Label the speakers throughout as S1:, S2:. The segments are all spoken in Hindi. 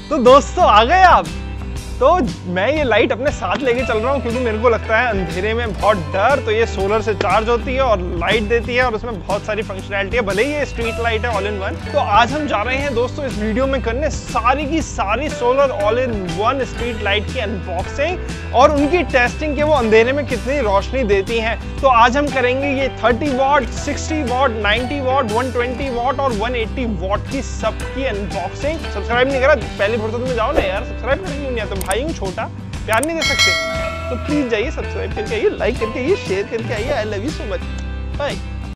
S1: तो दोस्तों आ गए आप। तो मैं ये लाइट अपने साथ लेके चल रहा हूँ क्योंकि मेरे को लगता है अंधेरे में बहुत डर। तो ये सोलर से चार्ज होती है और लाइट देती है और उसमें बहुत सारी फंक्शनैलिटी है, भले ही ये स्ट्रीट लाइट है ऑल इन वन। तो आज हम जा रहे हैं दोस्तों इस वीडियो में करने सारी की सारी solar all in one street light की अनबॉक्सिंग और उनकी टेस्टिंग के वो अंधेरे में कितनी रोशनी देती हैं। तो आज हम करेंगे ये 30 वॉट, 60 वॉट, 90 वॉट, 120 वॉट और 180 वॉट की सबकी अनबॉक्सिंग। सब्सक्राइब नहीं करा पहली फुर्सत में जाओ ना यार, सब्सक्राइब करके क्यों नहीं आता? भाई हूँ छोटा, प्यार नहीं दे सकते तो प्लीज जाइए सब्सक्राइब करके आइए, लाइक करके आइए, शेयर करके आइए। I love you so much, bye.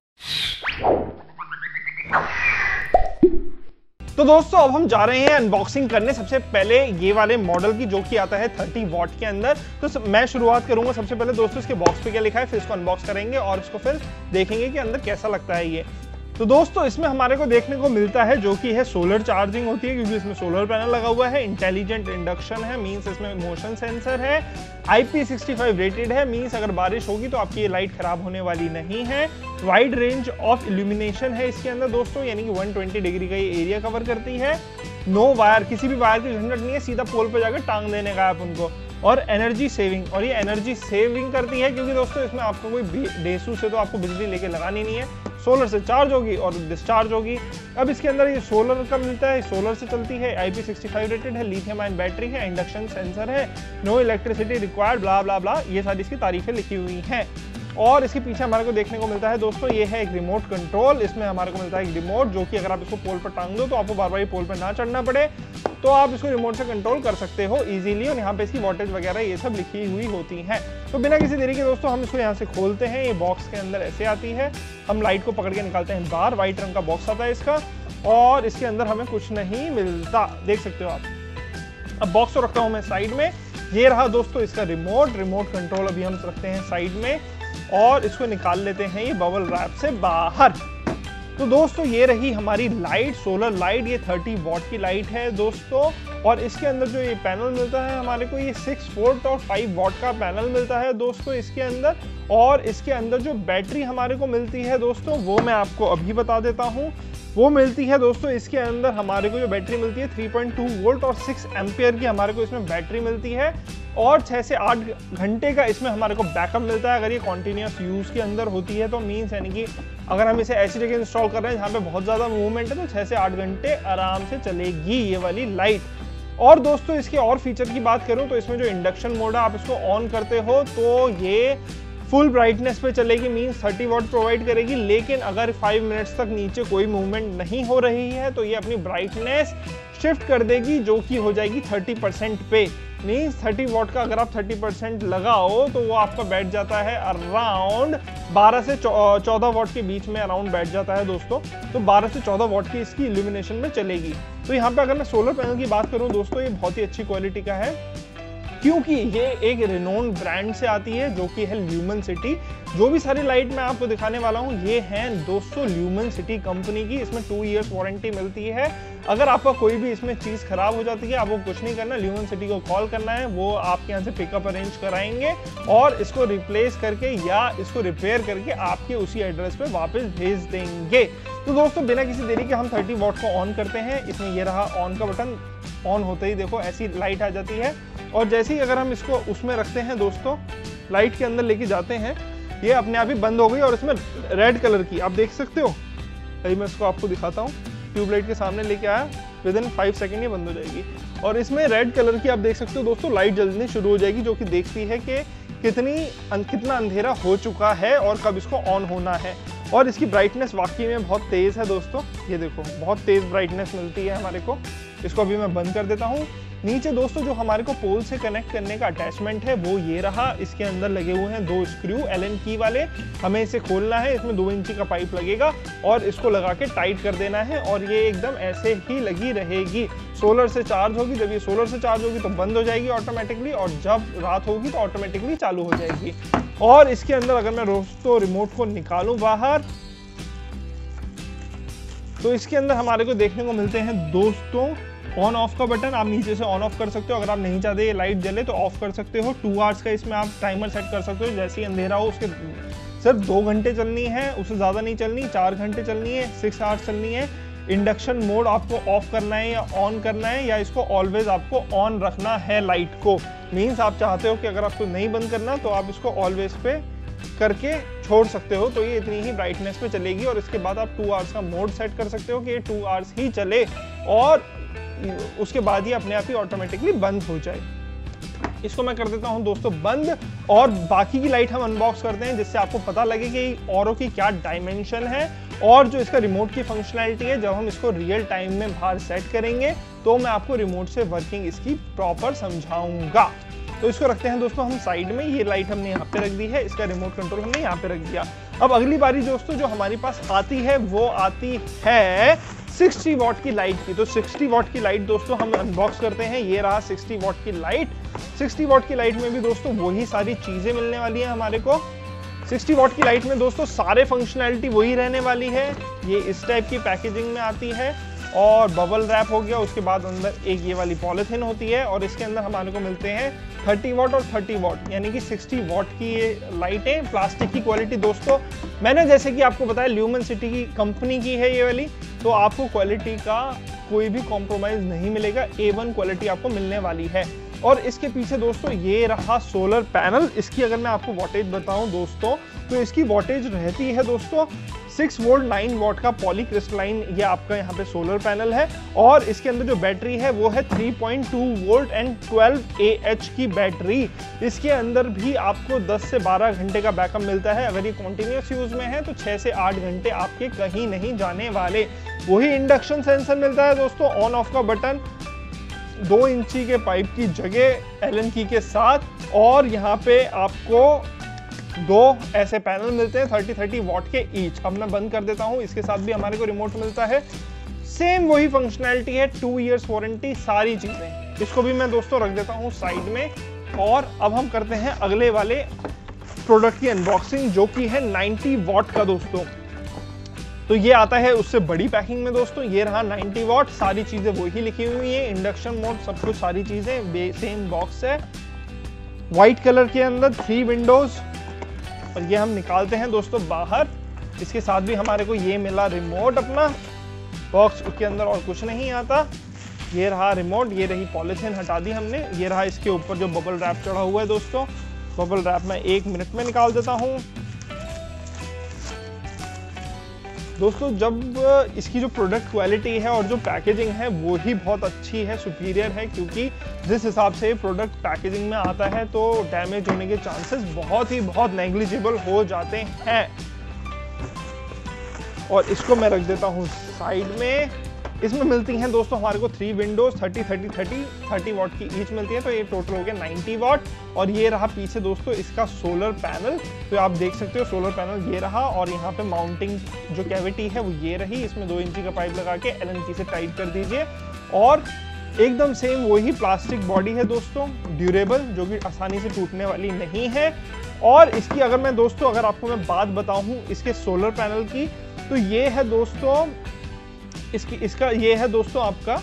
S1: तो दोस्तों अब हम जा रहे हैं अनबॉक्सिंग करने सबसे पहले ये वाले मॉडल की, जो कि आता है 30 वॉट के अंदर। तो मैं शुरुआत करूंगा सबसे पहले दोस्तों इसके बॉक्स पे क्या लिखा है, फिर इसको अनबॉक्स करेंगे और इसको फिर देखेंगे कि अंदर कैसा लगता है ये। तो दोस्तों इसमें हमारे को देखने को मिलता है जो कि है सोलर चार्जिंग होती है क्योंकि इसमें सोलर पैनल लगा हुआ है। इंटेलिजेंट इंडक्शन है, मींस इसमें मोशन सेंसर है। IP65 रेटेड है, मींस अगर बारिश होगी तो आपकी ये लाइट खराब होने वाली नहीं है। वाइड रेंज ऑफ इल्यूमिनेशन है इसके अंदर दोस्तों, यानी कि 120 डिग्री का ये एरिया कवर करती है। नो वायर, किसी भी वायर की झंझट नहीं है, सीधा पोल पे जाकर टांग देने का आप उनको। और एनर्जी सेविंग, और ये एनर्जी सेविंग करती है क्योंकि दोस्तों इसमें आपको कोई डेसू से तो आपको बिजली लेके लगानी नहीं है, सोलर से चार्ज होगी और डिस्चार्ज होगी। अब इसके अंदर ये सोलर का मिलता है, सोलर से चलती है, IP65 रेटेड है, लिथियम आयन बैटरी है, इंडक्शन सेंसर है, no electricity required, blah blah blah, ये सारी इसकी तारीफें लिखी हुई हैं। और इसके पीछे हमारे को देखने को मिलता है दोस्तों ये है एक रिमोट कंट्रोल। इसमें हमारे को मिलता है एक रिमोट जो कि अगर आप इसको पोल पर टांग दो तो आपको बार बार ये पोल पर ना चढ़ना पड़े, तो आप इसको रिमोट से कंट्रोल कर सकते हो इजीली। और यहाँ पे इसकी वोल्टेज वगैरह ये सब लिखी हुई होती हैं। तो बिना किसी देरी के दोस्तों हम इसको यहाँ से खोलते हैं। ये बॉक्स के अंदर ऐसे आती है, हम लाइट को पकड़ के निकालते हैं बाहर। व्हाइट रंग का बॉक्स आता है इसका और इसके अंदर हमें कुछ नहीं मिलता, देख सकते हो आप। अब बॉक्स को रखता हूँ मैं साइड में। ये रहा दोस्तों इसका रिमोट कंट्रोल, अभी हम रखते हैं साइड में और इसको निकाल लेते हैं ये बबल रैप से बाहर। तो दोस्तों ये रही हमारी लाइट, सोलर लाइट। ये 30 वॉट की लाइट है दोस्तों। और इसके अंदर जो ये पैनल मिलता है हमारे को, ये 6 वोल्ट और 5 वॉट का पैनल मिलता है दोस्तों इसके अंदर। और इसके अंदर जो बैटरी हमारे को मिलती है दोस्तों वो मैं आपको अभी बता देता हूँ। वो मिलती है दोस्तों इसके अंदर हमारे को जो बैटरी मिलती है 3.2 वोल्ट और 6 एम्पियर की हमारे को इसमें बैटरी मिलती है। और 6 से 8 घंटे का इसमें हमारे को बैकअप मिलता है अगर ये कॉन्टिन्यूस यूज के अंदर होती है तो। मीन्स यानी कि अगर हम इसे ऐसी जगह इंस्टॉल कर रहे हैं जहाँ पे बहुत ज़्यादा मूवमेंट है तो 6 से 8 घंटे आराम से चलेगी ये वाली लाइट। और दोस्तों इसके और फीचर की बात करूँ तो इसमें जो इंडक्शन मोड है, आप इसको ऑन करते हो तो ये फुल ब्राइटनेस पे चलेगी, मीन्स 30 वॉट प्रोवाइड करेगी। लेकिन अगर 5 मिनट्स तक नीचे कोई मूवमेंट नहीं हो रही है तो ये अपनी ब्राइटनेस शिफ्ट कर देगी जो कि हो जाएगी 30% पे। मीन्स 30 वॉट का अगर आप 30% लगाओ तो वो आपका बैठ जाता है अराउंड 12 से 14 वॉट के बीच में अराउंड बैठ जाता है दोस्तों। तो 12 से 14 वॉट की इसकी इल्यूमिनेशन में चलेगी। तो यहाँ पे अगर मैं सोलर पैनल की बात करूँ दोस्तों, ये बहुत ही अच्छी क्वालिटी का है क्योंकि ये एक रिनोन ब्रांड से आती है जो कि है ल्यूमन सिटी। जो भी सारी लाइट मैं आपको दिखाने वाला हूँ ये हैं दोस्तों ल्यूमन सिटी कंपनी की। इसमें 2 इयर्स वारंटी मिलती है। अगर आपका कोई भी इसमें चीज़ खराब हो जाती है आपको कुछ नहीं करना, ल्यूमन सिटी को कॉल करना है, वो आपके यहाँ से पिकअप अरेंज कराएंगे और इसको रिप्लेस करके या इसको रिपेयर करके आपके उसी एड्रेस पे वापस भेज देंगे। तो दोस्तों बिना किसी देरी के हम 30 वॉट को ऑन करते हैं। इसमें ये रहा ऑन का बटन, ऑन होते ही देखो ऐसी लाइट आ जाती है। और जैसे ही अगर हम इसको उसमें रखते हैं दोस्तों, लाइट के अंदर लेके जाते हैं, ये अपने आप ही बंद हो गई। और इसमें रेड कलर की आप देख सकते हो, अभी मैं इसको आपको दिखाता हूँ, ट्यूबलाइट के सामने लेके आया, विदिन 5 सेकेंड ये बंद हो जाएगी। और इसमें रेड कलर की आप देख सकते हो दोस्तों लाइट जलनी शुरू हो जाएगी जो कि देखती है कि कितना अंधेरा हो चुका है और कब इसको ऑन होना है। और इसकी ब्राइटनेस वाकई में बहुत तेज़ है दोस्तों, ये देखो बहुत तेज़ ब्राइटनेस मिलती है हमारे को। इसको अभी मैं बंद कर देता हूँ। नीचे दोस्तों जो हमारे को पोल से कनेक्ट करने का अटैचमेंट है वो ये रहा। इसके अंदर लगे हुए हैं 2 स्क्रू एलन की वाले, हमें इसे खोलना है। इसमें 2 इंची का पाइप लगेगा और इसको लगा के टाइट कर देना है और ये एकदम ऐसे ही लगी रहेगी। सोलर से चार्ज होगी, जब ये सोलर से चार्ज होगी तो बंद हो जाएगी ऑटोमेटिकली और जब रात होगी तो ऑटोमेटिकली चालू हो जाएगी। और इसके अंदर अगर मैं दोस्तों रिमोट को निकालूं बाहर तो इसके अंदर हमारे को देखने को मिलते हैं दोस्तों ऑन ऑफ का बटन। आप नीचे से ऑन ऑफ कर सकते हो, अगर आप नहीं चाहते ये लाइट जले तो ऑफ कर सकते हो। 2 आवर्स का इसमें आप टाइमर सेट कर सकते हो, जैसे ही अंधेरा हो उसके सिर्फ 2 घंटे चलनी है, उससे ज़्यादा नहीं चलनी, 4 घंटे चलनी है, 6 आवर्स चलनी है। इंडक्शन मोड आपको ऑफ करना है या ऑन करना है, या इसको ऑलवेज आपको ऑन रखना है लाइट को। मीन्स आप चाहते हो कि अगर आपको नहीं बंद करना तो आप इसको ऑलवेज पे करके छोड़ सकते हो, तो ये इतनी ही ब्राइटनेस पे चलेगी। और इसके बाद आप 2 आवर्स का मोड सेट कर सकते हो कि ये 2 आवर्स ही चले, और उसके बाद ही अपने आप ही ऑटोमेटिकली बंद हो जाए। इसको मैं कर देता हूं दोस्तों बंद, और बाकी की लाइट हम अनबॉक्स करते हैं, जिससे आपको पता लगे कि औरों की क्या डायमेंशन है, और जो इसका रिमोट की फंक्शनैलिटी है। जब हम इसको रियल टाइम में बाहर सेट करेंगे तो मैं आपको रिमोट से वर्किंग इसकी प्रॉपर समझाऊंगा। तो इसको रखते हैं दोस्तों हम साइड में। ये लाइट हमने यहाँ पे रख दी है, इसका रिमोट कंट्रोल हमने यहाँ पे रख दिया। अब अगली बारी दोस्तों जो हमारे पास आती है वो आती है 60 वॉट की लाइट की। तो 60 वॉट की लाइट दोस्तों हम अनबॉक्स करते हैं। ये रहा 60 वॉट की लाइट। 60 वॉट की लाइट में भी दोस्तों वही सारी चीजें मिलने वाली है हमारे को। 60 वॉट की लाइट में दोस्तों सारे फंक्शनैलिटी वही रहने वाली है। ये इस टाइप की पैकेजिंग में आती है, और बबल रैप हो गया, उसके बाद अंदर एक ये वाली पॉलिथीन होती है, और इसके अंदर हमारे को मिलते हैं 30 वॉट और 30 वॉट, यानी कि 60 वॉट की ये लाइटें। प्लास्टिक की क्वालिटी दोस्तों मैंने जैसे कि आपको बताया ल्यूमेन सिटी की कंपनी की है ये वाली, तो आपको क्वालिटी का कोई भी कॉम्प्रोमाइज नहीं मिलेगा, A1 क्वालिटी आपको मिलने वाली है। और इसके पीछे दोस्तों ये रहा सोलर पैनल। इसकी अगर मैं आपको वोल्टेज बताऊं दोस्तों, तो इसकी वोल्टेज रहती है दोस्तों 6 वोल्ट 9 वॉट का पॉलीक्रिस्टलाइन, ये आपका यहाँ पे सोलर पैनल है। और इसके अंदर जो बैटरी है वो है 3.2 वोल्ट एंड 12 AH की बैटरी। इसके अंदर भी आपको 10 से 12 घंटे का बैकअप मिलता है। अगर ये कॉन्टिन्यूस यूज में है तो 6 से 8 घंटे आपके कहीं नहीं जाने वाले। वही इंडक्शन सेंसर मिलता है दोस्तों, ऑन ऑफ का बटन, 2 इंची के पाइप की जगह एलन की के साथ, और यहाँ पे आपको 2 ऐसे पैनल मिलते हैं 30 वॉट के ईच। अब मैं बंद कर देता हूँ। इसके साथ भी हमारे को रिमोट मिलता है, सेम वही फंक्शनैलिटी है, 2 इयर्स वारंटी, सारी चीजें। इसको भी मैं दोस्तों रख देता हूँ साइड में, और अब हम करते हैं अगले वाले प्रोडक्ट की अनबॉक्सिंग, जो कि है 90 वॉट का दोस्तों। तो ये आता है उससे बड़ी पैकिंग में दोस्तों। ये रहा 90 वॉट, सारी चीजें वही लिखी हुई है, इंडक्शन मोड सब कुछ, सारी चीजें सेम बॉक्स है, व्हाइट कलर के अंदर 3 विंडोज। और ये हम निकालते हैं दोस्तों बाहर। इसके साथ भी हमारे को ये मिला रिमोट अपना, बॉक्स के अंदर और कुछ नहीं आता। ये रहा रिमोट, ये रही पॉलिथीन हटा दी हमने। ये रहा इसके ऊपर जो बबल रैप चढ़ा हुआ है दोस्तों। बबल रैप मैं 1 मिनट में निकाल देता हूँ दोस्तों। जब इसकी जो प्रोडक्ट क्वालिटी है और जो पैकेजिंग है वो ही बहुत अच्छी है, सुपीरियर है, क्योंकि जिस हिसाब से प्रोडक्ट पैकेजिंग में आता है तो डैमेज होने के चांसेस बहुत नेग्लिजिबल हो जाते हैं। और इसको मैं रख देता हूँ साइड में। इसमें मिलती हैं दोस्तों हमारे को 3 विंडोज 30 वॉट की ईच मिलती है, तो ये टोटल हो गया 90 वॉट। और ये रहा पीछे दोस्तों इसका सोलर पैनल, तो आप देख सकते हो सोलर पैनल ये रहा, और यहाँ पे माउंटिंग जो कैविटी है वो ये रही। इसमें 2 इंची का पाइप लगा के एलन की से टाइट कर दीजिए, और एकदम सेम वही प्लास्टिक बॉडी है दोस्तों, ड्यूरेबल, जो कि आसानी से टूटने वाली नहीं है। और इसकी अगर मैं दोस्तों अगर आपको मैं बात बताऊं इसके सोलर पैनल की, तो ये है दोस्तों इसका ये है दोस्तों आपका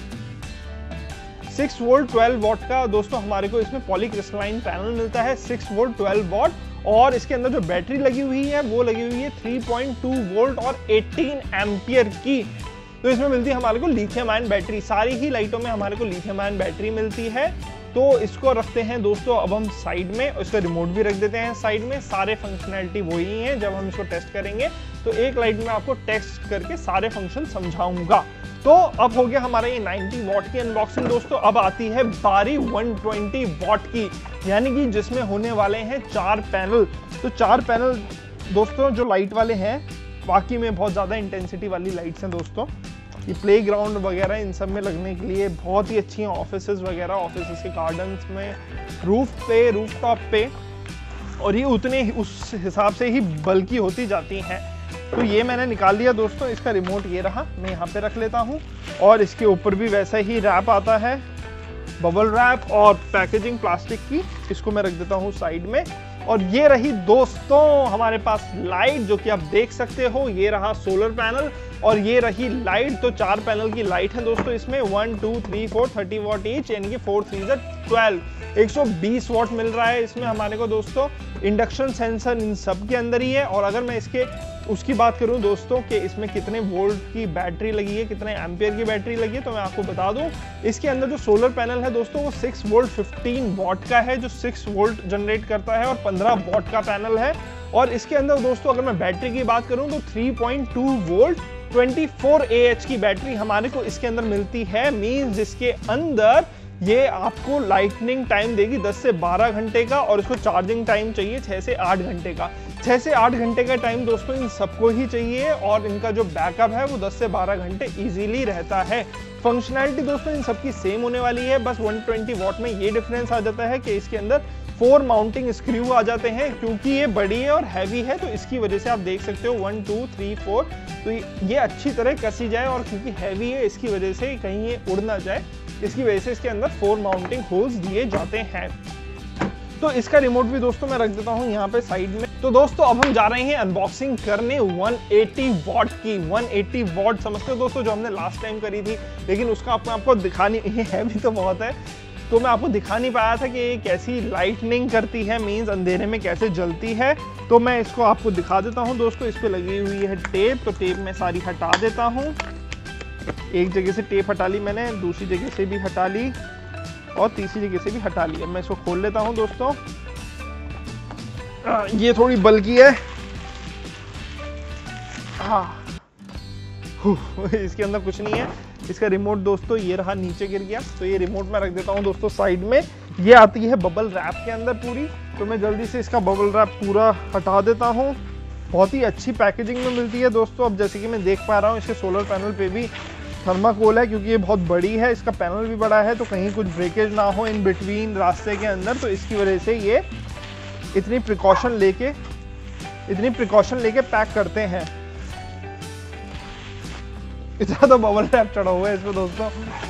S1: 6 वोल्ट 12 वॉट का दोस्तों। हमारे को इसमें पॉलीक्रिस्टलाइन पैनल मिलता है 6 वोल्ट 12 वॉट, और इसके अंदर जो बैटरी लगी हुई है वो लगी हुई है 3.2 वोल्ट और 18 एम्पियर की। तो इसमें मिलती है हमारे को लिथियम आयन बैटरी। सारी ही लाइटों में हमारे को लिथियम आयन बैटरी मिलती है। तो इसको रखते हैं दोस्तों अब हम साइड में, इसका रिमोट भी रख देते हैं साइड में। सारे फंक्शनैलिटी वही हैं। जब हम इसको टेस्ट करेंगे तो एक लाइट में आपको टेस्ट करके सारे फंक्शन समझाऊंगा। तो अब हो गया हमारा ये 90 वॉट की अनबॉक्सिंग दोस्तों। अब आती है बारी 120 वॉट की, यानी कि जिसमें होने वाले हैं 4 पैनल। तो 4 पैनल दोस्तों जो लाइट वाले हैं, बाकी में बहुत ज़्यादा इंटेंसिटी वाली लाइट्स हैं दोस्तों। ये प्लेग्राउंड वगैरह इन सब में लगने के लिए बहुत ही अच्छी हैं, ऑफिसेज वगैरह, ऑफिसेज के गार्डन्स में, रूफ पे, रूफटॉप पे, और ये उतने उस हिसाब से ही बल्कि होती जाती हैं। तो ये मैंने निकाल लिया दोस्तों। इसका रिमोट ये रहा, मैं यहाँ पे रख लेता हूँ। और इसके ऊपर भी वैसा ही रैप आता है, बबल रैप और पैकेजिंग प्लास्टिक की। इसको मैं रख देता हूँ साइड में। और ये रही दोस्तों हमारे पास लाइट, जो कि आप देख सकते हो। ये रहा सोलर पैनल और ये रही लाइट। तो 4 पैनल की लाइट है दोस्तों इसमें, 1 2 3 4 30 वॉट ईच, यानी कि 4 3 12, 120 वॉट मिल रहा है इसमें हमारे को दोस्तों। इंडक्शन सेंसर इन सब के अंदर ही है। और अगर मैं इसके उसकी बात करूं दोस्तों कि इसमें कितने वोल्ट की बैटरी लगी है, कितने एम्पियर की बैटरी लगी है, तो मैं आपको बता दूं इसके अंदर जो सोलर पैनल है दोस्तों वो 6 वोल्ट 15 वॉट का है, जो 6 वोल्ट जनरेट करता है और 15 वॉट का पैनल है। और इसके अंदर दोस्तों अगर मैं बैटरी की बात करूं तो 3.2 वोल्ट 24 AH की बैटरी हमारे को इसके अंदर मिलती है। मींस जिसके अंदर ये आपको लाइटनिंग टाइम देगी 10 से 12 घंटे का, और इसको चार्जिंग टाइम चाहिए 6 से 8 घंटे का। 6 से 8 घंटे का टाइम दोस्तों इन सबको ही चाहिए, और इनका जो बैकअप है वो 10 से 12 घंटे इजीली रहता है। फंक्शनैलिटी दोस्तों इन सबकी सेम होने वाली है, बस 120 वॉट में ये डिफरेंस आ जाता है कि इसके अंदर 4 माउंटिंग स्क्रू आ जाते हैं। क्योंकि ये बड़ी है और हैवी है तो इसकी वजह से आप देख सकते हो 1 2 3 4, तो ये अच्छी तरह कसी जाए, और क्योंकि हैवी है इसकी वजह से कहीं ये उड़ ना जाए, इसकी वजह से इसके अंदर 4 माउंटिंग होल्स दिए जाते हैं। तो इसका रिमोट भी दोस्तों मैं रख देता हूँ यहाँ पे साइड में। तो दोस्तों अब हम जा रहे हैं अनबॉक्सिंग करने 180 वॉट की। 180 वॉट समझते हो दोस्तों, जो हमने लास्ट टाइम करी थी, लेकिन उसका आपको दिखानी, ये हैवी तो बहुत है तो मैं आपको दिखा नहीं पाया था कि ये कैसी लाइटनिंग करती है, मींस अंधेरे में कैसे जलती है। तो मैं इसको आपको दिखा देता हूँ दोस्तों। इस पे लगी हुई है टेप, तो टेप मैं सारी हटा देता हूँ। एक जगह से टेप हटा ली मैंने, दूसरी जगह से भी हटा ली, और तीसरी जगह से भी हटा ली। अब मैं इसको खोल लेता हूँ दोस्तों। ये थोड़ी बल्कि है, हाँ इसके अंदर कुछ नहीं है। इसका रिमोट दोस्तों ये रहा, नीचे गिर गया, तो ये रिमोट मैं रख देता हूँ दोस्तों साइड में। ये आती है बबल रैप के अंदर पूरी, तो मैं जल्दी से इसका बबल रैप पूरा हटा देता हूँ। बहुत ही अच्छी पैकेजिंग में मिलती है दोस्तों। अब जैसे कि मैं देख पा रहा हूँ इसके सोलर पैनल पे भी थर्माकोल है, क्योंकि ये बहुत बड़ी है, इसका पैनल भी बड़ा है, तो कहीं कुछ ब्रेकेज ना हो इन बिटवीन रास्ते के अंदर, तो इसकी वजह से ये इतनी प्रिकॉशन लेके पैक करते हैं। इतना तो बबल रैप चढ़ा हुआ है इसमें दोस्तों।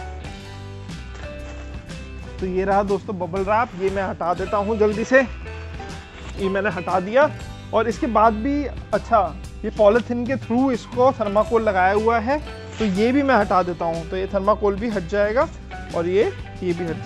S1: तो ये रहा दोस्तों बबल रैप, ये मैं हटा देता हूँ जल्दी से। ये मैंने हटा दिया, और इसके बाद भी अच्छा ये पॉलिथीन के थ्रू इसको थर्माकोल लगाया हुआ है, तो ये भी मैं हटा देता हूँ। तो ये थर्माकोल भी हट जाएगा, और ये भी हट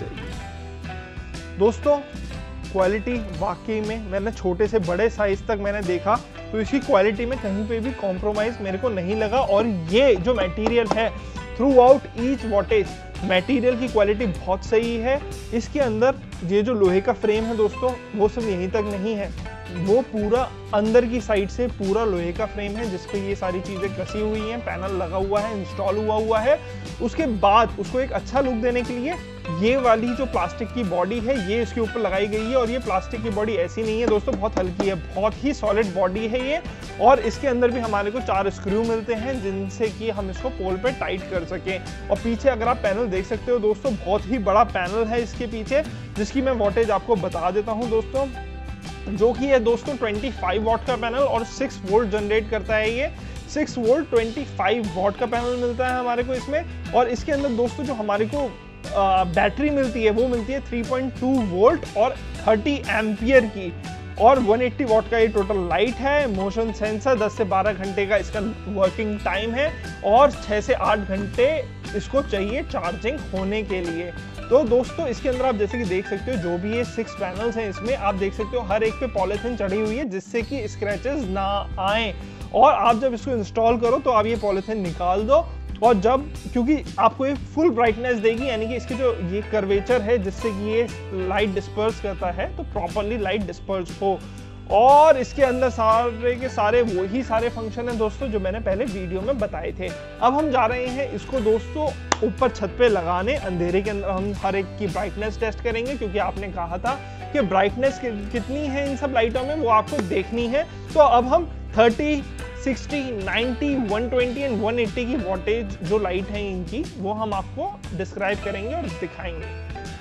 S1: जाएगी दोस्तों। क्वालिटी वाकई में मैंने छोटे से बड़े साइज तक मैंने देखा, तो इसकी क्वालिटी में कहीं पे भी कॉम्प्रोमाइज मेरे को नहीं लगा। और ये जो मटेरियल है throughout each wattage, material की क्वालिटी बहुत सही है। इसके अंदर ये जो लोहे का फ्रेम है दोस्तों, वो सिर्फ यहीं तक नहीं है, वो पूरा अंदर की साइड से पूरा लोहे का फ्रेम है, जिसपे ये सारी चीजें कसी हुई हैं, पैनल लगा हुआ है, इंस्टॉल हुआ है। उसके बाद उसको एक अच्छा लुक देने के लिए ये वाली जो प्लास्टिक की बॉडी है ये इसके ऊपर लगाई गई है। और ये प्लास्टिक की बॉडी ऐसी नहीं है दोस्तों, बहुत हल्की है, बहुत ही सॉलिड बॉडी है ये। और इसके अंदर भी हमारे को 4 स्क्रू मिलते हैं, जिनसे कि हम इसको पोल पे टाइट कर सकें। और पीछे अगर आप पैनल देख सकते हो दोस्तों, बहुत ही बड़ा पैनल है इसके पीछे, जिसकी मैं वोल्टेज आपको बता देता हूँ दोस्तों, जो कि है दोस्तों 25 वॉट का पैनल, और 6 वोल्ट जनरेट करता है ये। 6 वोल्ट 25 वॉट का पैनल मिलता है हमारे को इसमें। और इसके अंदर दोस्तों जो हमारे को बैटरी मिलती है वो मिलती है 3.2 वोल्ट और 30 एम्पियर की, और 180 वॉट का ये टोटल लाइट है। मोशन सेंसर, 10 से 12 घंटे का इसका वर्किंग टाइम है, और 6 से 8 घंटे इसको चाहिए चार्जिंग होने के लिए। तो दोस्तों इसके अंदर आप जैसे कि देख सकते हो, जो भी ये 6 पैनल्स हैं इसमें आप देख सकते हो हर एक पे पॉलिथीन चढ़ी हुई है, जिससे कि स्क्रैचेस ना आए। और आप जब इसको इंस्टॉल करो तो आप ये पॉलिथीन निकाल दो, और जब, क्योंकि आपको ये फुल ब्राइटनेस देगी, यानी कि इसके जो ये कर्वेचर है जिससे कि ये लाइट डिस्पर्स करता है, तो प्रॉपरली लाइट डिस्पर्स हो। और इसके अंदर सारे के सारे वही सारे फंक्शन हैं दोस्तों जो मैंने पहले वीडियो में बताए थे। अब हम जा रहे हैं इसको दोस्तों ऊपर छत पे लगाने। अंधेरे के अंदर हम हर एक की ब्राइटनेस टेस्ट करेंगे, क्योंकि आपने कहा था कि ब्राइटनेस कितनी है इन सब लाइटों में वो आपको देखनी है। तो अब हम 30, 60, 90, 120 एंड 180 की वॉटेज जो लाइट है इनकी, वो हम आपको डिस्क्राइब करेंगे और दिखाएंगे।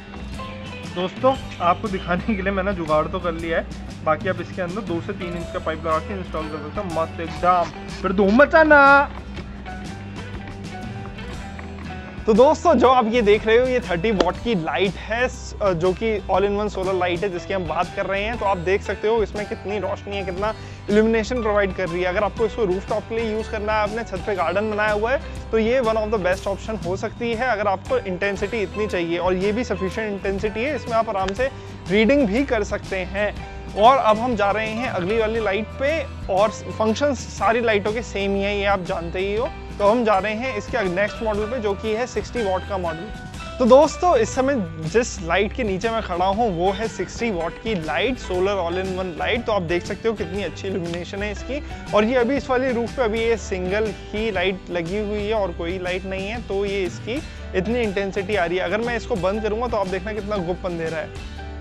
S1: दोस्तों आपको दिखाने के लिए मैंने जुगाड़ तो कर लिया है, बाकी आप इसके अंदर 2 से 3 इंच का पाइप लगा के इंस्टॉल कर सकते हो। मस्त एकदम, फिर धूम मचाना। तो दोस्तों जो आप ये देख रहे हो ये 30 वॉट की लाइट है, जो कि all in one solar light है जिसकी हम बात कर रहे हैं। तो आप देख सकते हो इसमें कितनी रोशनी है, कितना इल्यूमिनेशन प्रोवाइड कर रही है। अगर आपको इसको रूफटॉप के लिए यूज़ करना है, आपने छत पे गार्डन बनाया हुआ है, तो ये one of the best option हो सकती है अगर आपको इंटेंसिटी इतनी चाहिए। और ये भी सफिशिएंट इंटेंसिटी है, इसमें आप आराम से रीडिंग भी कर सकते हैं। और अब हम जा रहे हैं अगली वाली लाइट पे, और फंक्शन सारी लाइटों के सेम ही है, ये आप जानते ही हो। तो हम जा रहे हैं इसके नेक्स्ट मॉडल पे, जो कि है 60 वॉट का मॉडल। तो दोस्तों इस समय जिस लाइट के नीचे मैं खड़ा हूँ वो है 60 वॉट की light, solar all in one light. तो आप देख सकते हो कितनी अच्छी इल्यूमिनेशन है इसकी। और ये अभी इस वाली रूफ पे अभी ये सिंगल ही लाइट लगी हुई है और कोई लाइट नहीं है, तो ये इसकी इतनी इंटेंसिटी आ रही है। अगर मैं इसको बंद करूंगा तो आप देखना कितना गुप अंधेरा है।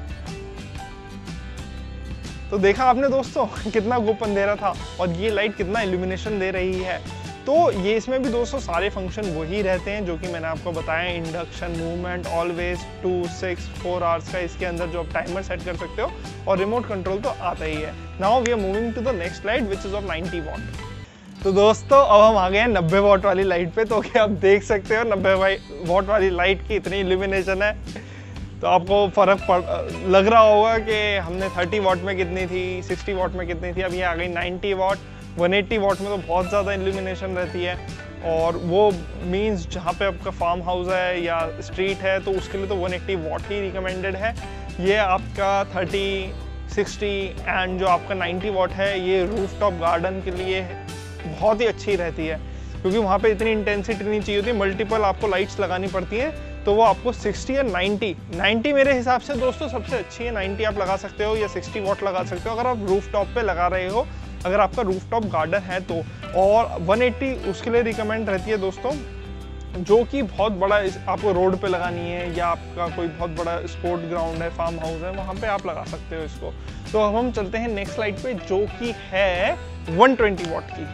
S1: तो देखा आपने दोस्तों कितना गुप अंधेरा था, और ये लाइट कितना इल्यूमिनेशन दे रही है। तो ये इसमें भी दोस्तों सारे फंक्शन वही रहते हैं जो कि मैंने आपको बताया, इंडक्शन, मूवमेंट, ऑलवेज 2, 6, 4 आवर्स का इसके अंदर जो आप टाइमर सेट कर सकते हो, और रिमोट कंट्रोल तो आता ही है। Now we are moving to the next light which is of 90 watt. तो दोस्तों अब हम आ गए हैं 90 वॉट वाली लाइट पे। तो क्या आप देख सकते हो 90 वॉट वाली लाइट की इतनी इल्यूमिनेशन है, तो आपको फर्क लग रहा होगा कि हमने 30 वॉट में कितनी थी, 60 वॉट में कितनी थी, अब ये आ गई 90 वॉट। 180 वॉट में तो बहुत ज़्यादा इल्यूमिनेशन रहती है, और वो मींस जहाँ पे आपका फार्म हाउस है या स्ट्रीट है तो उसके लिए तो 180 वॉट ही रिकमेंडेड है। ये आपका 30, 60 एंड जो आपका 90 वॉट है ये रूफ टॉप गार्डन के लिए बहुत ही अच्छी रहती है, क्योंकि वहाँ पे इतनी इंटेंसिटी नहीं चाहिए होती, मल्टीपल आपको लाइट्स लगानी पड़ती हैं। तो वो आपको 60 या 90 मेरे हिसाब से दोस्तों सबसे अच्छी है। 90 आप लगा सकते हो या 60 वॉट लगा सकते हो अगर आप रूफ टॉप पे लगा रहे हो, अगर आपका रूफ टॉप गार्डन है तो। और 180 उसके लिए रिकमेंड रहती है दोस्तों, जो कि बहुत बड़ा आपको रोड पे लगानी है, या आपका कोई बहुत बड़ा स्पोर्ट ग्राउंड है, फार्म हाउस है, वहाँ पे आप लगा सकते हो इसको। तो अब हम चलते हैं नेक्स्ट लाइट पे, जो कि है 120 वॉट की।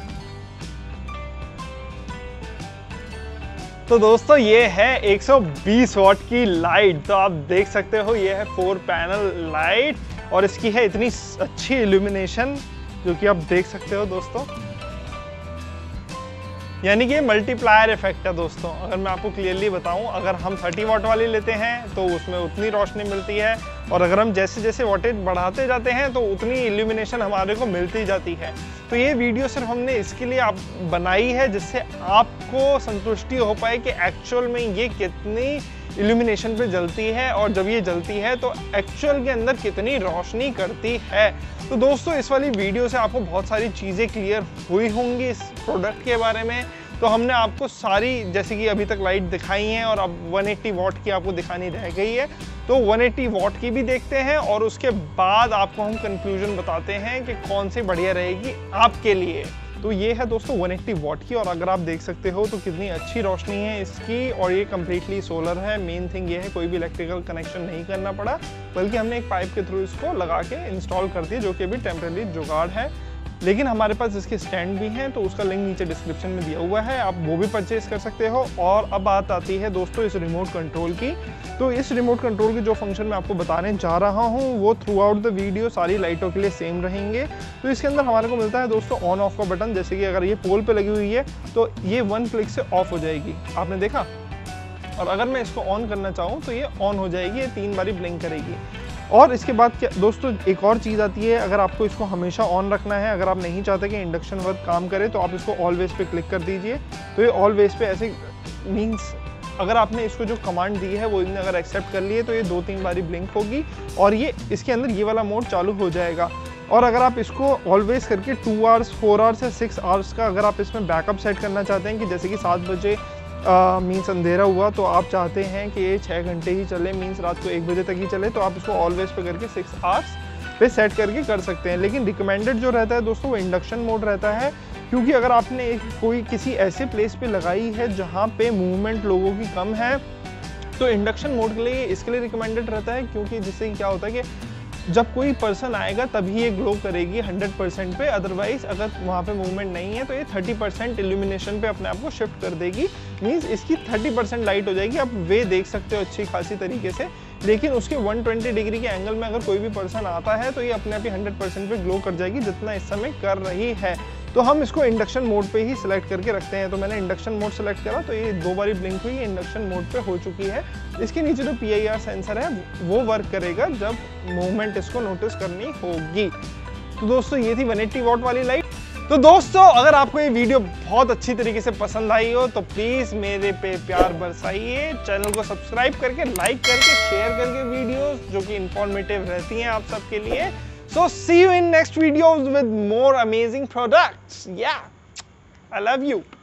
S1: तो दोस्तों ये है 120 वॉट की लाइट। तो आप देख सकते हो ये है 4 पैनल लाइट, और इसकी है इतनी अच्छी इल्यूमिनेशन जो कि आप देख सकते हो दोस्तों, यानी कि मल्टीप्लायर इफेक्ट है दोस्तों। अगर मैं आपको क्लियरली बताऊं, अगर हम 30 वॉट वाली लेते हैं तो उसमें उतनी रोशनी मिलती है, और अगर हम जैसे जैसे वोल्टेज बढ़ाते जाते हैं तो उतनी इल्यूमिनेशन हमारे को मिलती जाती है। तो ये वीडियो सिर्फ हमने इसके लिए आप बनाई है जिससे आपको संतुष्टि हो पाए कि एक्चुअल में ये कितनी इल्यूमिनेशन पे जलती है, और जब ये जलती है तो एक्चुअल के अंदर कितनी रोशनी करती है। तो दोस्तों इस वाली वीडियो से आपको बहुत सारी चीज़ें क्लियर हुई होंगी इस प्रोडक्ट के बारे में। तो हमने आपको सारी, जैसे कि अभी तक लाइट दिखाई हैं, और अब 180 वॉट की आपको दिखानी रह गई है, तो 180 वॉट की भी देखते हैं, और उसके बाद आपको हम कंक्लूजन बताते हैं कि कौन सी बढ़िया रहेगी आपके लिए। तो ये है दोस्तों 180 वॉट की, और अगर आप देख सकते हो तो कितनी अच्छी रोशनी है इसकी, और ये कम्प्लीटली सोलर है। मेन थिंग ये है कोई भी इलेक्ट्रिकल कनेक्शन नहीं करना पड़ा, बल्कि हमने एक पाइप के थ्रू इसको लगा के इंस्टॉल कर दिया, जो कि अभी टेम्परेरी जुगाड़ है। लेकिन हमारे पास इसके स्टैंड भी हैं, तो उसका लिंक नीचे डिस्क्रिप्शन में दिया हुआ है, आप वो भी परचेज कर सकते हो। और अब बात आती है दोस्तों इस रिमोट कंट्रोल की। तो इस रिमोट कंट्रोल के जो फंक्शन मैं आपको बताने जा रहा हूँ वो थ्रू आउट द वीडियो सारी लाइटों के लिए सेम रहेंगे। तो इसके अंदर हमारे को मिलता है दोस्तों ऑन ऑफ का बटन, जैसे कि अगर ये पोल पे लगी हुई है तो ये 1 क्लिक से ऑफ हो जाएगी, आपने देखा। और अगर मैं इसको ऑन करना चाहूँ तो ये ऑन हो जाएगी, ये 3 बारी ब्लिंक करेगी। और इसके बाद क्या दोस्तों एक और चीज़ आती है, अगर आपको इसको हमेशा ऑन रखना है, अगर आप नहीं चाहते कि इंडक्शन वर्क काम करे, तो आप इसको ऑलवेज पे क्लिक कर दीजिए। तो ये ऑलवेज पे ऐसे मीन्स अगर आपने इसको जो कमांड दी है वो इन्हें अगर एक्सेप्ट कर लिए तो ये 2-3 बारी ब्लिंक होगी, और ये इसके अंदर ये वाला मोड चालू हो जाएगा। और अगर आप इसको ऑलवेज करके 2 आवर्स, 4 आवर्स या 6 आवर्स का अगर आप इसमें बैकअप सेट करना चाहते हैं, कि जैसे कि 7 बजे मीन्स अंधेरा हुआ तो आप चाहते हैं कि ये 6 घंटे ही चले, मीन्स रात को 1 बजे तक ही चले, तो आप इसको ऑलवेज पे करके 6 आवर्स पे सेट करके कर सकते हैं। लेकिन रिकमेंडेड जो रहता है दोस्तों वो इंडक्शन मोड रहता है, क्योंकि अगर आपने कोई किसी ऐसे प्लेस पे लगाई है जहाँ पे मूवमेंट लोगों की कम है, तो इंडक्शन मोड के लिए इसके लिए रिकमेंडेड रहता है, क्योंकि जिससे क्या होता है कि जब कोई पर्सन आएगा तभी ये ग्लो करेगी 100% पे, अदरवाइज अगर वहाँ पे मूवमेंट नहीं है तो ये 30% इल्यूमिनेशन पे अपने आप को शिफ्ट कर देगी। मीन्स इसकी 30% लाइट हो जाएगी, आप वे देख सकते हो अच्छी खासी तरीके से। लेकिन उसके 120 डिग्री के एंगल में अगर कोई भी पर्सन आता है तो ये अपने आप ही 100% पे ग्लो कर जाएगी, जितना इस समय कर रही है। तो हम इसको इंडक्शन मोड पे ही सिलेक्ट करके रखते हैं। तो मैंने इंडक्शन मोड सेलेक्ट करा तो ये 2 बारी ब्लिंक हुई, इंडक्शन मोड पे हो चुकी है। इसके नीचे जो PIR सेंसर है वो वर्क करेगा जब मूवमेंट इसको नोटिस करनी होगी। तो दोस्तों ये थी 180 वॉट वाली लाइट। तो दोस्तों अगर आपको ये वीडियो बहुत अच्छी तरीके से पसंद आई हो तो प्लीज़ मेरे पे प्यार बरसाइए, चैनल को सब्सक्राइब करके, लाइक करके, शेयर करके वीडियोस जो कि इंफॉर्मेटिव रहती हैं आप सबके लिए। So see you in next videos with more amazing products. Yeah, I love you.